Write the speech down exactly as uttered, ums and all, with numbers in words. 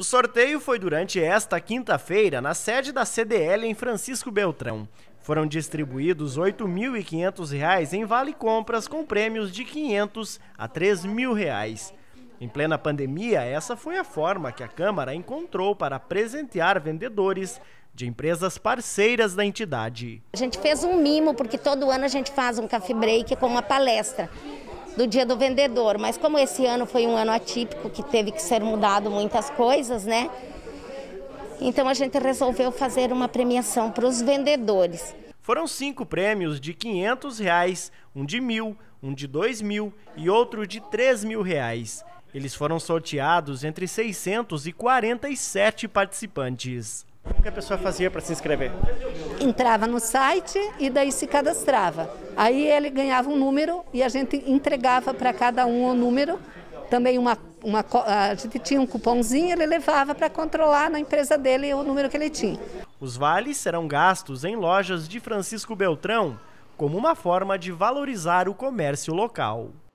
O sorteio foi durante esta quinta-feira na sede da C D L em Francisco Beltrão. Foram distribuídos oito mil e quinhentos reais em vale-compras com prêmios de quinhentos a três mil reais. Em plena pandemia, essa foi a forma que a Câmara encontrou para presentear vendedores de empresas parceiras da entidade. A gente fez um mimo, porque todo ano a gente faz um coffee break com uma palestra do Dia do Vendedor, mas como esse ano foi um ano atípico, que teve que ser mudado muitas coisas, né? Então a gente resolveu fazer uma premiação para os vendedores. Foram cinco prêmios de quinhentos reais, um de mil, um de dois mil e outro de três mil reais. Eles foram sorteados entre seiscentos e quarenta e sete participantes. O que a pessoa fazia para se inscrever? Entrava no site e daí se cadastrava. Aí ele ganhava um número e a gente entregava para cada um o número. Também uma, uma, a gente tinha um cupomzinho, ele levava para controlar na empresa dele o número que ele tinha. Os vales serão gastos em lojas de Francisco Beltrão como uma forma de valorizar o comércio local.